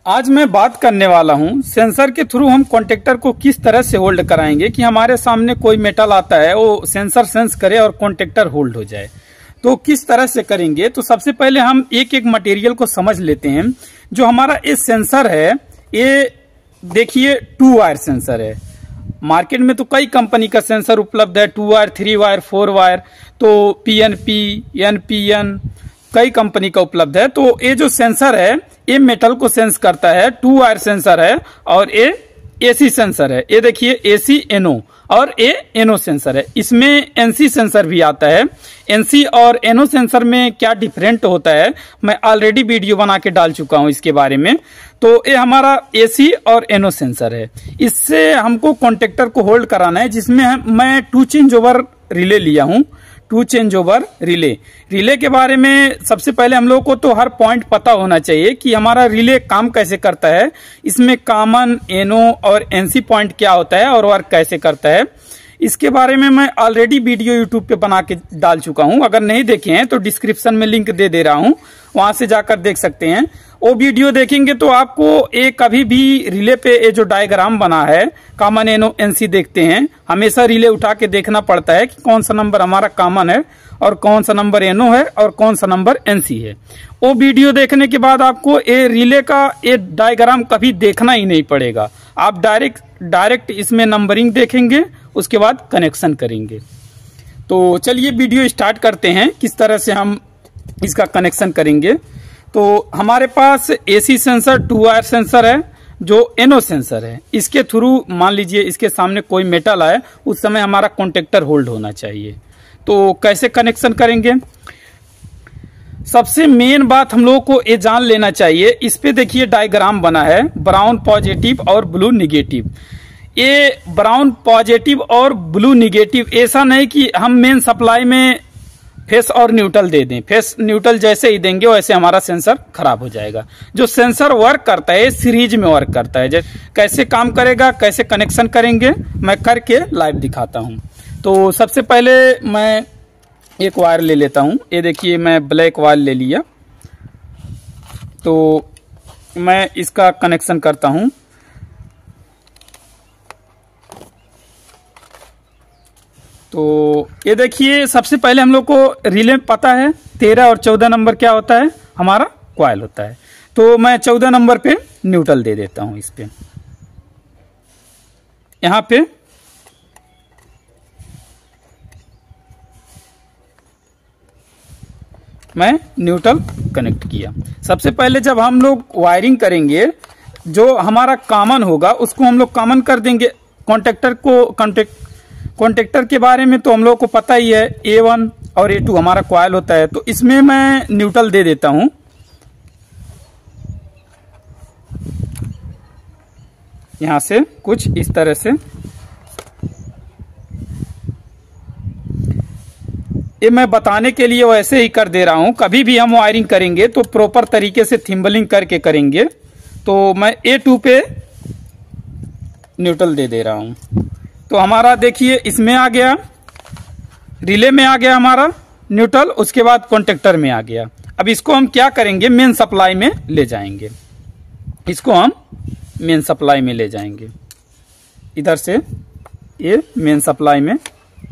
आज मैं बात करने वाला हूं सेंसर के थ्रू हम कॉन्टेक्टर को किस तरह से होल्ड कराएंगे कि हमारे सामने कोई मेटल आता है वो सेंसर सेंस करे और कॉन्टेक्टर होल्ड हो जाए। तो किस तरह से करेंगे, तो सबसे पहले हम एक एक मटेरियल को समझ लेते हैं। जो हमारा ये सेंसर है, ये देखिए 2 वायर सेंसर है। मार्केट में तो कई कंपनी का सेंसर उपलब्ध है, 2 वायर, 3 वायर, 4 वायर, तो PNP, NPN कई कंपनी का उपलब्ध है। तो ये जो सेंसर है ये मेटल को सेंस करता है, 2 वायर सेंसर है और ये AC सेंसर है। ये देखिए AC NO और ये NO सेंसर है। इसमें NC सेंसर भी आता है। NC और NO सेंसर में क्या डिफरेंट होता है मैं ऑलरेडी वीडियो बना के डाल चुका हूं इसके बारे में। तो ये हमारा AC और NO सेंसर है। इससे हमको कॉन्टेक्टर को होल्ड कराना है, जिसमें मैं 2 चेंज ओवर रिले लिया हूं। 2 चेंज ओवर रिले के बारे में सबसे पहले हम लोग को तो हर पॉइंट पता होना चाहिए कि हमारा रिले काम कैसे करता है, इसमें कॉमन NO और NC पॉइंट क्या होता है और वर्क कैसे करता है। इसके बारे में मैं ऑलरेडी वीडियो यूट्यूब पे बना के डाल चुका हूं। अगर नहीं देखे हैं तो डिस्क्रिप्शन में लिंक दे रहा हूं, वहां से जाकर देख सकते हैं। वो वीडियो देखेंगे तो आपको एक कभी भी रिले पे ये जो डायग्राम बना है कॉमन NO NC देखते हैं, हमेशा रिले उठा के देखना पड़ता है कि कौन सा नंबर हमारा कॉमन है और कौन सा नंबर NO है और कौन सा नंबर NC है। वो वीडियो देखने के बाद आपको ये रिले का ये डायग्राम कभी देखना ही नहीं पड़ेगा। आप डायरेक्ट इसमें नंबरिंग देखेंगे, उसके बाद कनेक्शन करेंगे। तो चलिए वीडियो स्टार्ट करते हैं किस तरह से हम इसका कनेक्शन करेंगे। तो हमारे पास AC सेंसर 2 वायर सेंसर है जो NO सेंसर है। इसके थ्रू मान लीजिए इसके सामने कोई मेटल आए, उस समय हमारा कॉन्टेक्टर होल्ड होना चाहिए। तो कैसे कनेक्शन करेंगे, सबसे मेन बात हम लोगों को ये जान लेना चाहिए। इस पे देखिए डायग्राम बना है, ब्राउन पॉजिटिव और ब्लू निगेटिव। ये ब्राउन पॉजिटिव और ब्लू निगेटिव ऐसा नहीं कि हम मेन सप्लाई में फेस और न्यूट्रल दे दें। फेस न्यूट्रल जैसे ही देंगे वैसे हमारा सेंसर खराब हो जाएगा। जो सेंसर वर्क करता है सीरीज में वर्क करता है। कैसे काम करेगा, कैसे कनेक्शन करेंगे मैं करके लाइव दिखाता हूं। तो सबसे पहले मैं एक वायर ले लेता हूं। ये देखिए मैं ब्लैक वायर ले लिया। तो मैं इसका कनेक्शन करता हूं। तो ये देखिए सबसे पहले हम लोग को रिले पता है 13 और 14 नंबर क्या होता है, हमारा कॉइल होता है। तो मैं 14 नंबर पे न्यूट्रल दे देता हूं। इस पे यहां पे मैं न्यूट्रल कनेक्ट किया। सबसे पहले जब हम लोग वायरिंग करेंगे, जो हमारा कॉमन होगा उसको हम लोग कॉमन कर देंगे। कॉन्टेक्टर के बारे में तो हम लोग को पता ही है, A1 और A2 हमारा कॉइल होता है। तो इसमें मैं न्यूट्रल दे देता हूं। यहां से कुछ इस तरह से ये मैं बताने के लिए वैसे ही कर दे रहा हूं। कभी भी हम वायरिंग करेंगे तो प्रॉपर तरीके से थिम्बलिंग करके करेंगे। तो मैं A2 पे न्यूट्रल दे दे रहा हूं। तो हमारा देखिए इसमें आ गया, रिले में आ गया हमारा न्यूट्रल, उसके बाद कॉन्टेक्टर में आ गया। अब इसको हम क्या करेंगे, मेन सप्लाई में ले जाएंगे। इसको हम मेन सप्लाई में ले जाएंगे। इधर से ये मेन सप्लाई में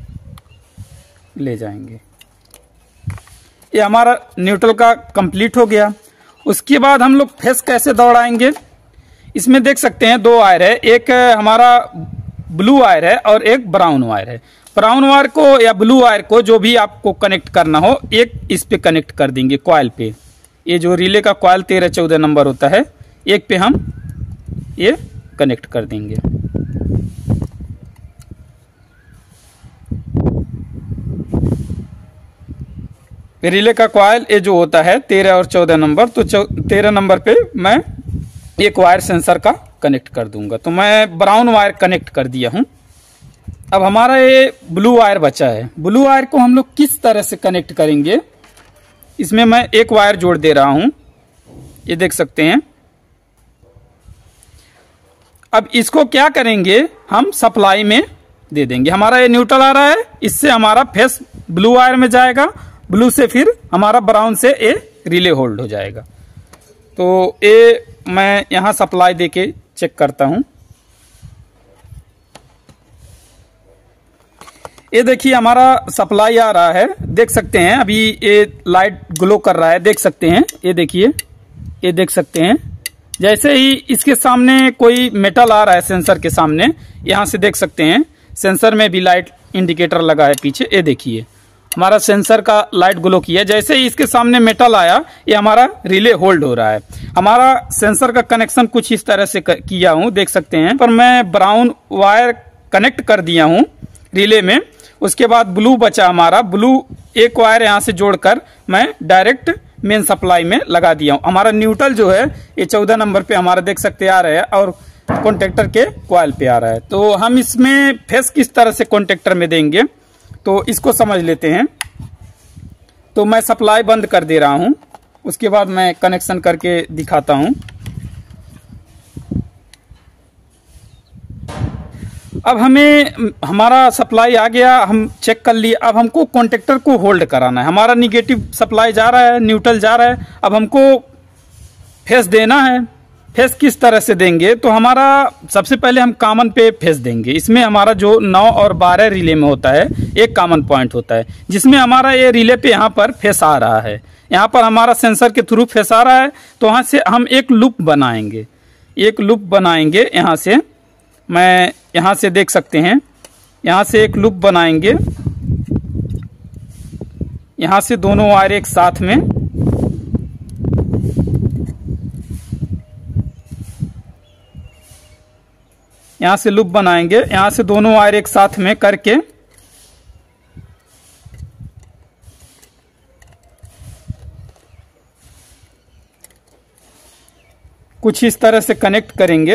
ले जाएंगे। ये हमारा न्यूट्रल का कंप्लीट हो गया। उसके बाद हम लोग फेस कैसे दौड़ाएंगे, इसमें देख सकते हैं 2 वायर है, एक हमारा ब्लू वायर है और एक ब्राउन वायर है। ब्राउन वायर को या ब्लू वायर को जो भी आपको कनेक्ट करना हो, एक इस पे कनेक्ट कर देंगे कॉइल पे। ये जो रिले का कॉइल 13-14 नंबर होता है, एक पे हम ये कनेक्ट कर देंगे। रिले का कॉइल ये जो होता है 13 और 14 नंबर, तो 13 नंबर पे मैं एक वायर सेंसर का कनेक्ट कर दूंगा। तो मैं ब्राउन वायर कनेक्ट कर दिया हूं। अब हमारा ये ब्लू वायर बचा है। ब्लू वायर को हम लोग किस तरह से कनेक्ट करेंगे, इसमें मैं एक वायर जोड़ दे रहा हूं, ये देख सकते हैं। अब इसको क्या करेंगे, हम सप्लाई में दे देंगे। हमारा ये न्यूट्रल आ रहा है, इससे हमारा फेस ब्लू वायर में जाएगा, ब्लू से फिर हमारा ब्राउन से ये रिले होल्ड हो जाएगा। तो ये मैं यहाँ सप्लाई देके चेक करता हूँ। ये देखिए हमारा सप्लाई आ रहा है, देख सकते हैं अभी ये लाइट ग्लो कर रहा है, देख सकते हैं। ये देखिए, ये देख सकते हैं जैसे ही इसके सामने कोई मेटल आ रहा है सेंसर के सामने, यहाँ से देख सकते हैं सेंसर में भी लाइट इंडिकेटर लगा है पीछे। ये देखिए हमारा सेंसर का लाइट ग्लो किया, जैसे ही इसके सामने मेटल आया ये हमारा रिले होल्ड हो रहा है। हमारा सेंसर का कनेक्शन कुछ इस तरह से किया हूँ, देख सकते हैं। पर मैं ब्राउन वायर कनेक्ट कर दिया हूँ रिले में, उसके बाद ब्लू बचा हमारा। ब्लू एक वायर यहाँ से जोड़कर मैं डायरेक्ट मेन सप्लाई में लगा दिया हूँ। हमारा न्यूट्रल जो है ये 14 नंबर पे हमारा देख सकते आ रहा है और कॉन्टेक्टर के कॉइल पे आ रहा है। तो हम इसमें फेस किस तरह से कॉन्टेक्टर में देंगे तो इसको समझ लेते हैं। तो मैं सप्लाई बंद कर दे रहा हूँ, उसके बाद मैं कनेक्शन करके दिखाता हूँ। अब हमें हमारा सप्लाई आ गया, हम चेक कर लिए। अब हमको कॉन्टेक्टर को होल्ड कराना है। हमारा निगेटिव सप्लाई जा रहा है, न्यूट्रल जा रहा है। अब हमको फेस देना है। फेस किस तरह से देंगे तो हमारा सबसे पहले हम कॉमन पे फेस देंगे। इसमें हमारा जो 9 और 12 रिले में होता है एक कॉमन पॉइंट होता है, जिसमें हमारा ये रिले पे यहाँ पर फेस आ रहा है। यहाँ पर हमारा सेंसर के थ्रू फेस आ रहा है, तो वहाँ से हम एक लूप बनाएंगे। एक लूप बनाएंगे यहाँ से, मैं यहाँ से देख सकते हैं, यहाँ से एक लूप बनाएंगे। यहाँ से दोनों वायर एक साथ में, यहाँ से लूप बनाएंगे। यहाँ से दोनों वायर एक साथ में करके कुछ इस तरह से कनेक्ट करेंगे।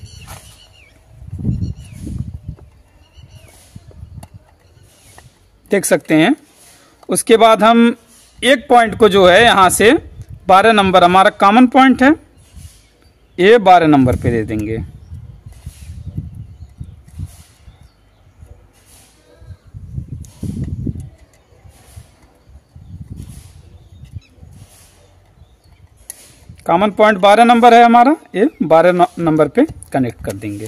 देख सकते हैं। उसके बाद हम एक पॉइंट को जो है यहाँ से 12 नंबर हमारा कॉमन पॉइंट है, ये 12 नंबर पे दे देंगे। कॉमन पॉइंट 12 नंबर है हमारा, ये 12 नंबर पे कनेक्ट कर देंगे।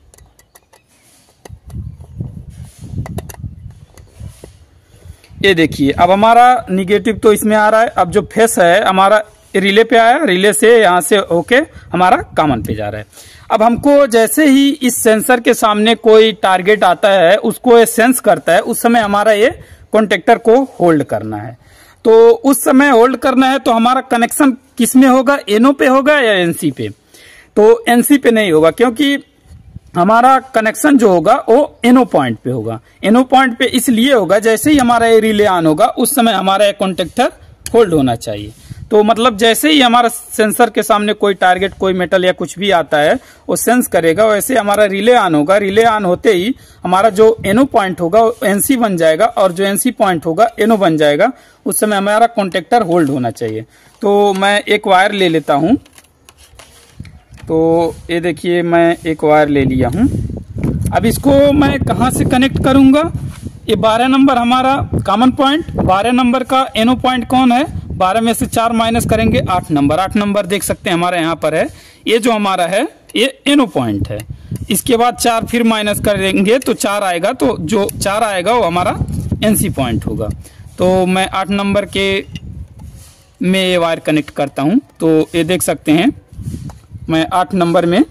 ये देखिए अब हमारा निगेटिव तो इसमें आ रहा है। अब जो फेस है हमारा रिले पे आया, रिले से यहाँ से होके हमारा कॉमन पे जा रहा है। अब हमको जैसे ही इस सेंसर के सामने कोई टारगेट आता है, उसको ये सेंस करता है, उस समय हमारा ये कॉन्टेक्टर को होल्ड करना है। तो उस समय होल्ड करना है तो हमारा कनेक्शन किस में होगा, एनओ पे होगा या एनसी पे? तो एनसी पे नहीं होगा, क्योंकि हमारा कनेक्शन जो होगा वो एनओ पॉइंट पे होगा। एनओ पॉइंट पे इसलिए होगा जैसे ही हमारा ये रिले ऑन होगा उस समय हमारा कॉन्टेक्टर होल्ड होना चाहिए। तो मतलब जैसे ही हमारा सेंसर के सामने कोई टारगेट, कोई मेटल या कुछ भी आता है वो सेंस करेगा, वैसे हमारा रिले ऑन होगा। रिले ऑन होते ही हमारा जो एनओ पॉइंट होगा वो एनसी बन जाएगा और जो एनसी पॉइंट होगा एनओ बन जाएगा। उस समय हमारा कॉन्टेक्टर होल्ड होना चाहिए। तो मैं एक वायर ले लेता हूँ। तो ये देखिए मैं एक वायर ले लिया हूँ। अब इसको मैं कहाँ से कनेक्ट करूँगा? ये 12 नंबर हमारा कॉमन पॉइंट, 12 नंबर का एनओ पॉइंट कौन है? 12 में से 4 माइनस करेंगे 8 नंबर। 8 नंबर देख सकते हैं हमारे यहाँ पर है। ये जो हमारा है ये एनओ पॉइंट है। इसके बाद 4 फिर माइनस करेंगे तो 4 आएगा, तो जो 4 आएगा वो हमारा एनसी पॉइंट होगा। तो मैं 8 नंबर के में ये वायर कनेक्ट करता हूँ। तो ये देख सकते हैं मैं 8 नंबर में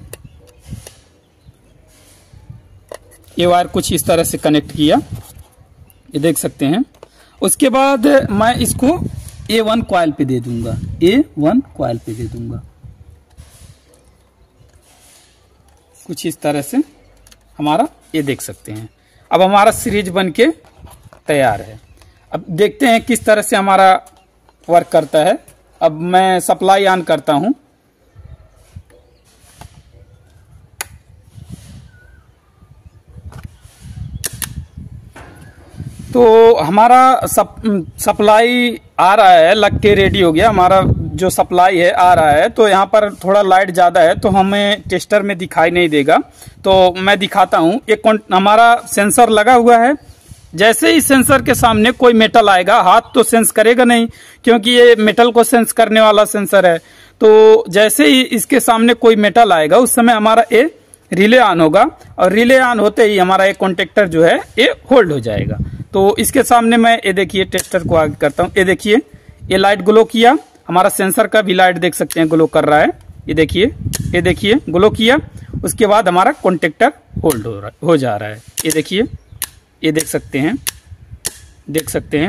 ये वायर कुछ इस तरह से कनेक्ट किया, ये देख सकते हैं। उसके बाद मैं इसको A1 कॉइल पे दे दूंगा, A1 कॉइल पे दे दूंगा कुछ इस तरह से हमारा, ये देख सकते हैं। अब हमारा सीरीज बन के तैयार है। अब देखते हैं किस तरह से हमारा वर्क करता है। अब मैं सप्लाई ऑन करता हूं। तो हमारा सप्लाई आ रहा है, लग के रेडी हो गया। हमारा जो सप्लाई है आ रहा है। तो यहाँ पर थोड़ा लाइट ज़्यादा है तो हमें टेस्टर में दिखाई नहीं देगा, तो मैं दिखाता हूँ। एक हमारा सेंसर लगा हुआ है। जैसे ही सेंसर के सामने कोई मेटल आएगा, हाथ तो सेंस करेगा नहीं क्योंकि ये मेटल को सेंस करने वाला सेंसर है। तो जैसे ही इसके सामने कोई मेटल आएगा उस समय हमारा ये रिले ऑन होगा और रिले ऑन होते ही हमारा ये कॉन्टेक्टर जो है ये होल्ड हो जाएगा। तो इसके सामने मैं ये देखिए टेस्टर को आगे करता हूँ। ये देखिए ये लाइट ग्लो किया, हमारा सेंसर का भी लाइट देख सकते हैं ग्लो कर रहा है। ये देखिए ग्लो किया, उसके बाद हमारा कॉन्टेक्टर होल्ड हो जा रहा है। ये देखिए, ये देख सकते हैं।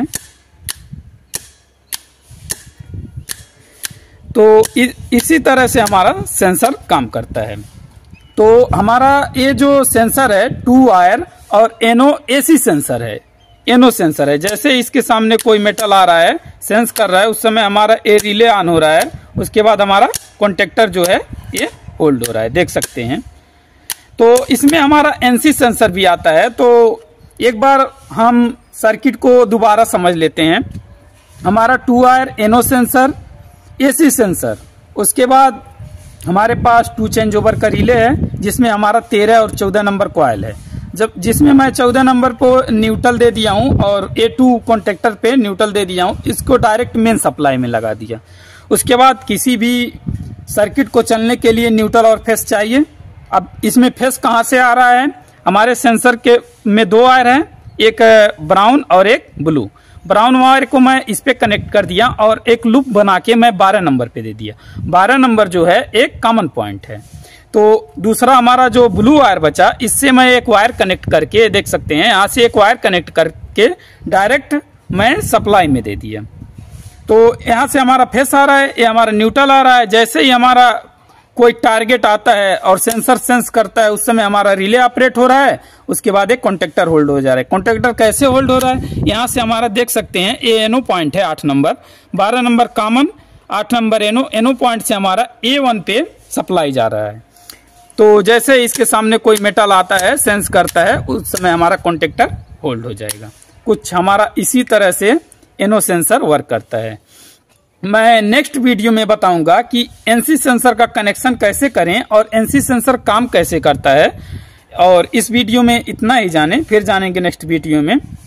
तो इसी तरह से हमारा सेंसर काम करता है। तो हमारा ये जो सेंसर है 2 वायर और एनो एसी सेंसर है, एनो सेंसर है। जैसे इसके सामने कोई मेटल आ रहा है, सेंस कर रहा है, उस समय हमारा ए रिले ऑन हो रहा है, उसके बाद हमारा कॉन्टेक्टर जो है ये होल्ड हो रहा है, देख सकते हैं। तो इसमें हमारा एनसी सेंसर भी आता है। तो एक बार हम सर्किट को दोबारा समझ लेते हैं। हमारा 2 wire NO sensor, AC sensor, उसके बाद हमारे पास 2 चेंज ओवर का रिले है जिसमें हमारा 13 और 14 नंबर कॉइल है। जिसमें मैं 14 नंबर को न्यूट्रल दे दिया हूं और A2 कॉन्टेक्टर पे न्यूट्रल दे दिया हूं, इसको डायरेक्ट मेन सप्लाई में लगा दिया। उसके बाद किसी भी सर्किट को चलने के लिए न्यूट्रल और फेस चाहिए। अब इसमें फेस कहां से आ रहा है? हमारे सेंसर के में 2 वायर हैं, एक ब्राउन और एक ब्लू। ब्राउन वायर को मैं इस पे कनेक्ट कर दिया और एक लूप बना के मैं 12 नंबर पे दे दिया। 12 नंबर जो है एक कॉमन पॉइंट है। तो दूसरा हमारा जो ब्लू वायर बचा, इससे मैं एक वायर कनेक्ट करके देख सकते हैं, यहाँ से एक वायर कनेक्ट करके डायरेक्ट मैं सप्लाई में दे दिया। तो यहाँ से हमारा फेस आ रहा है, ये हमारा न्यूट्रल आ रहा है। जैसे ही हमारा कोई टारगेट आता है और सेंसर सेंस करता है, उस समय हमारा रिले ऑपरेट हो रहा है, उसके बाद एक कॉन्टेक्टर होल्ड हो जा रहा है। कॉन्टेक्टर कैसे होल्ड हो रहा है? यहाँ से हमारा देख सकते हैं एनो पॉइंट है 8 number, 12 number common, 8 number NO point से हमारा A1 पे सप्लाई जा रहा है। तो जैसे इसके सामने कोई मेटल आता है, सेंस करता है, उस समय हमारा कॉन्टेक्टर होल्ड हो जाएगा। कुछ हमारा इसी तरह से एनो सेंसर वर्क करता है। मैं नेक्स्ट वीडियो में बताऊंगा कि एनसी सेंसर का कनेक्शन कैसे करें और एनसी सेंसर काम कैसे करता है। और इस वीडियो में इतना ही जाने, फिर जानेंगे नेक्स्ट वीडियो में।